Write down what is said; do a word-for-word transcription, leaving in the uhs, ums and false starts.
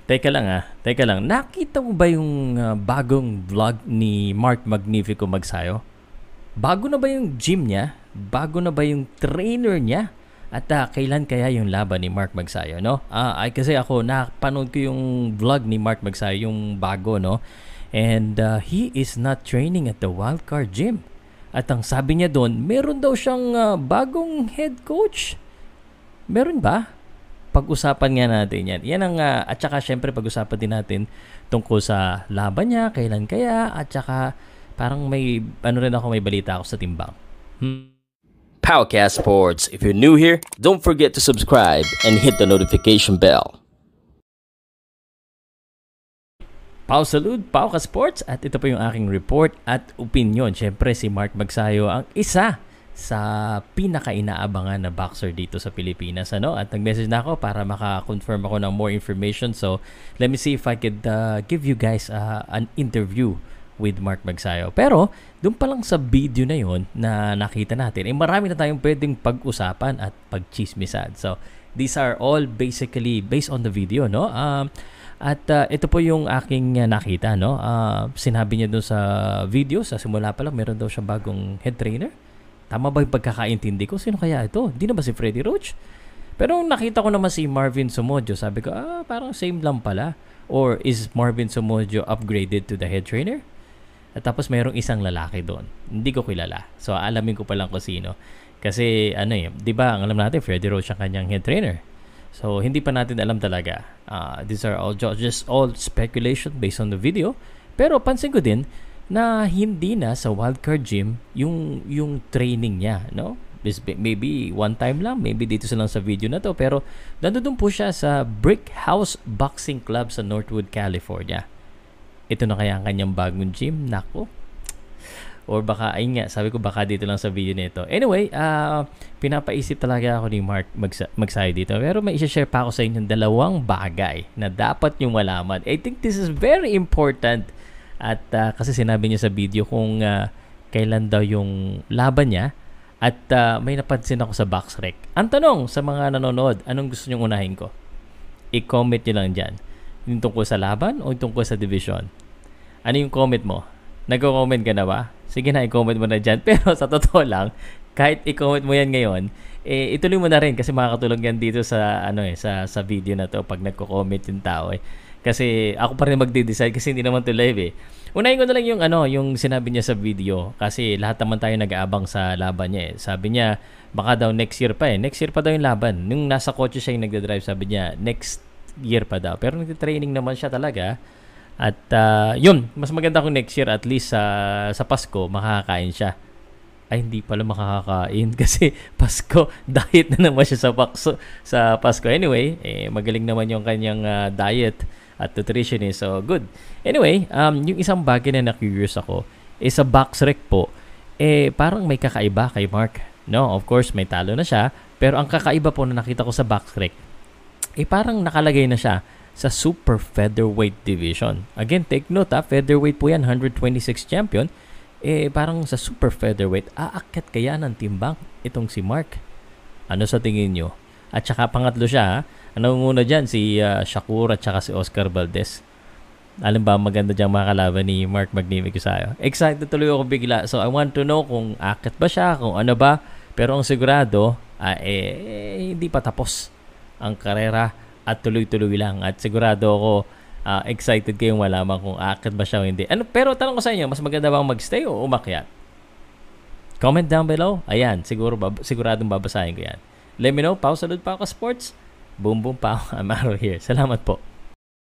Teka lang ah, teka lang. Nakita mo ba yung ah, bagong vlog ni Mark Magnifico Magsayo? Bago na ba yung gym niya? Bago na ba yung trainer niya? At ah, kailan kaya yung laban ni Mark Magsayo, no? Ah, ay, kasi ako, napanood ko yung vlog ni Mark Magsayo, yung bago, no? And uh, he is not training at the Wildcard Gym. At ang sabi niya doon, meron daw siyang ah, bagong head coach. Meron ba? Pag-usapan nga natin yan. Yan ang, uh, at saka syempre pag-usapan din natin tungkol sa laban niya, kailan kaya, at saka parang may, ano rin ako, may balita ako sa Timbang. Hmm. Powcast Sports. If you're new here, don't forget to subscribe and hit the notification bell. Pow Salud, Powcast Sports, at ito po yung aking report at opinion. Syempre si Mark Magsayo ang isa sa pinaka-inaabangan na boxer dito sa Pilipinas, ano? At nag-message na ako para maka-confirm ako ng more information. So, let me see if I could uh, give you guys uh, an interview with Mark Magsayo. Pero, doon pa lang sa video na yon na nakita natin, eh marami na tayong pwedeng pag-usapan at pag-chismisan. So, these are all basically based on the video, no? Um, at uh, ito po yung aking uh, nakita, no? Uh, sinabi niya doon sa video, sa simula pa lang, meron daw siyang bagong head trainer. Tama ba yung pagkakaintindi ko? Sino kaya ito? Di na ba si Freddy Roach? Pero nakita ko naman si Marvin Somodio. Sabi ko, ah, parang same lang pala. Or is Marvin Somodio upgraded to the head trainer? At tapos mayroong isang lalaki doon. Hindi ko kilala. So, alamin ko pa lang kung sino. Kasi, ano eh, di ba, ang alam natin, Freddy Roach ang kanyang head trainer. So, hindi pa natin alam talaga. Uh, these are all just all speculation based on the video. Pero, pansin ko din, na hindi na sa Wildcard Gym yung yung training niya, no? Maybe one time lang, maybe dito sa lang sa video na to, pero nandoon po siya sa Brick House Boxing Club sa Northwood, California. Ito na kaya ang kanyang bagong gym? Nako. Or baka, ayun nga, sabi ko baka dito lang sa video nito. Anyway, uh, pinapaisip talaga ako ni Mark Magsa- Magsayo dito. Pero may isa-share pa ako sa inyo dalawang bagay na dapat nyo malaman. I think this is very important. At uh, kasi sinabi niya sa video kung uh, kailan daw yung laban niya. At uh, may napansin ako sa box rec. Ang tanong sa mga nanonood, anong gusto niyong unahin ko? I-comment niyo lang dyan. Yung tungkol sa laban o yung tungkol sa division? Ano yung comment mo? Nagko-comment ka na ba? Sige na, i-comment mo na dyan. Pero sa totoo lang, kahit i-comment mo yan ngayon, eh, ituloy mo na rin kasi makakatulong yan dito sa, ano eh, sa, sa video na to pag nagko-comment yung tao eh. Kasi ako pa rin magde-decide kasi hindi naman to live eh. Unahin ko na lang yung ano, yung sinabi niya sa video kasi lahat naman tayo nag-aabang sa laban niya eh. Sabi niya, baka daw next year pa eh. Next year pa daw yung laban. Nung nasa kotse siya yung nagde-drive, sabi niya, next year pa daw. Pero nagte-training naman siya talaga. At uh, yun, mas maganda kung next year at least sa uh, sa Pasko makakakain siya. Ay, hindi pala makakakain kasi Pasko, diet na naman siya sa Pasko. Sa Pasko. Anyway, eh, magaling naman yung kanyang uh, diet at nutritionist. So, good. Anyway, um, yung isang bagay na na-curious ako is sa box rec po, eh, parang may kakaiba kay Mark. No, of course, may talo na siya. Pero ang kakaiba po na nakita ko sa box rec, eh, parang nakalagay na siya sa super featherweight division. Again, take note ha, featherweight po yan, one twenty-six champion. Eh, parang sa super featherweight, aakyat kaya ng timbang itong si Mark? Ano sa tingin nyo? At saka pangatlo siya ha, nangunguna dyan si uh, Shakur at saka si Oscar Valdez. Alam ba maganda dyan mga kalaban ni Mark Magnifico sa'yo? Excited tuloy ako bigla. So I want to know kung akit ba siya, kung ano ba. Pero ang sigurado, uh, eh, eh, hindi pa tapos ang karera at tuloy-tuloy lang. At sigurado ako, uh, excited kayong malaman kung akit ba siya o hindi. Ano, pero tanong ko sa inyo, mas maganda bang magstay o umakyat? Comment down below. Ayan, siguro, bab- siguradong babasahin ko yan. Let me know. Pow Salud, Powcast Sports. Boom, boom, pow. I'm out of here. Salamat po.